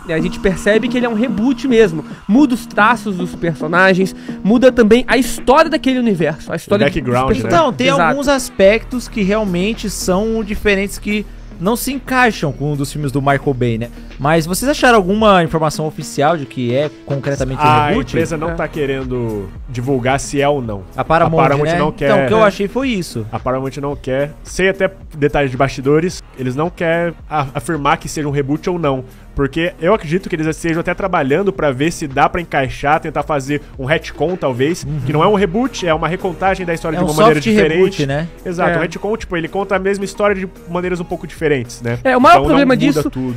A gente percebe que ele é um reboot mesmo. Muda os traços dos personagens, muda também a história daquele universo. A história O background, dos né? Então, tem Exato. alguns aspectos que realmente são diferentes, que não se encaixam com um dos filmes do Michael Bay, né? Mas vocês acharam alguma informação oficial de que é concretamente o A reboot? empresa não tá querendo divulgar se é ou não. A Paramount, né? não quer. Então, o que eu achei foi isso. A Paramount não quer. Sei até detalhes de bastidores, eles não querem afirmar que seja um reboot ou não. Porque eu acredito que eles estejam até trabalhando pra ver se dá pra encaixar, tentar fazer um retcon, talvez. Que não é um reboot, é uma recontagem da história É de um uma maneira soft diferente. reboot, né? Exato, É. um retcon, tipo, ele conta a mesma história de maneiras um pouco diferentes, né? O maior Então, problema não muda disso tudo.